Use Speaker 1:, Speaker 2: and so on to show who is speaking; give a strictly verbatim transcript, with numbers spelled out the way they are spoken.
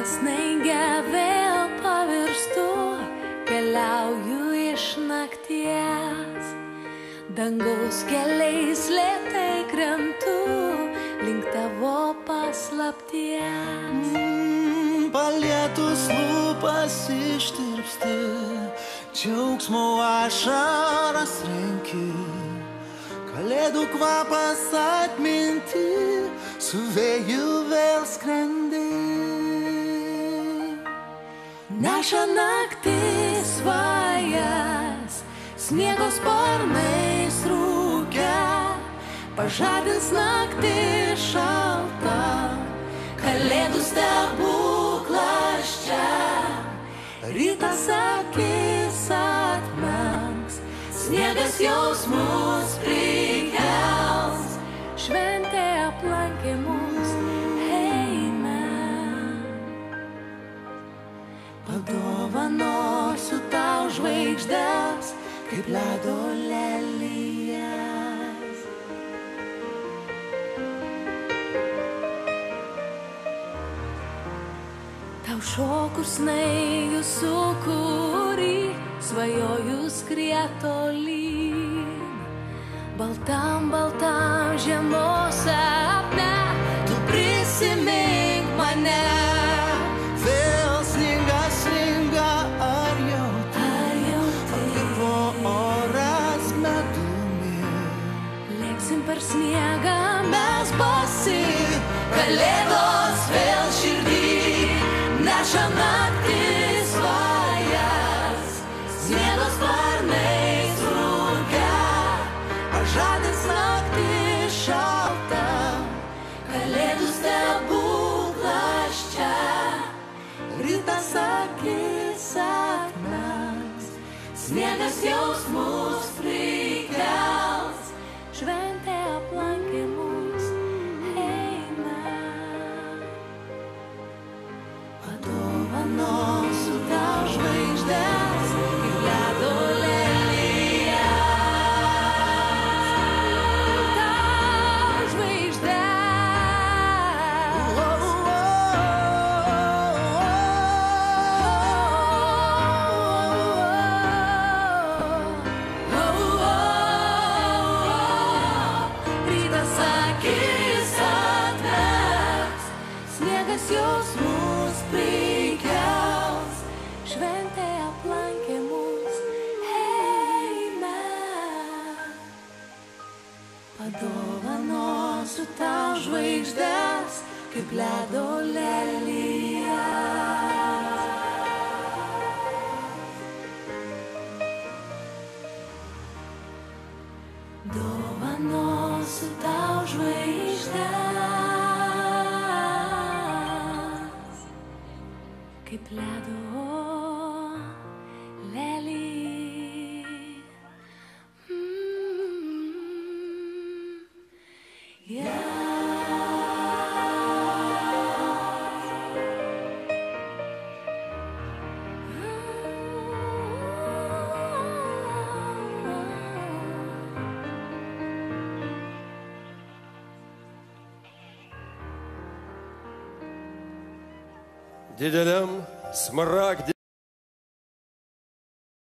Speaker 1: Pasnaigia vėl pavirstu, keliauju iš nakties. Dangaus keliais lėtai krentu link tavo paslapties.
Speaker 2: Mm, palietus lūpas ištirpsti, džiaugsmo ašaras renki, kalėdų kvapas atminti, su vėju vėl skrendi.
Speaker 1: Neša naktis vajas, sniego sparnais rūke, pažadins naktį šaltą, kalėdų stebuklas čia. Rytas akis atmengs, sniegas jausmus prikels, šventė aplankė mus, eime. Padovanosiu tau žvaigždes, kaip ledo lelijas. Tau šoku snaigių sūkurį, svajoju skriet tolyn. Baltam, baltam žiemos sapne, tu prisimink mane.
Speaker 2: Vėl sninga, sninga, ar jau apvirvo oras medumi.
Speaker 1: Lėksim per sniegą mes basi, kalėdos vėl širdį. Neša naktis vajas, sniego sparnais rūke, pažadins naktį šaltą, kalėdų stebuklas čia. Rytas akis atmengs, sniegas jausmus prikels, šventė aplankė mus, eime. Padovanosiu tau žvaigždes, kaip ledo lelijas. Tau žvaigždes. Rytas akis atmengs, sniegas jausmus prikels, šventė aplankė mus, eime. Padovanosiu tau žvaigždes, kaip ledo lelijas. Dovanosiu tau žvaigždes, kaip ledo lelijas. Mm, yeah.
Speaker 3: Dideliam smaragde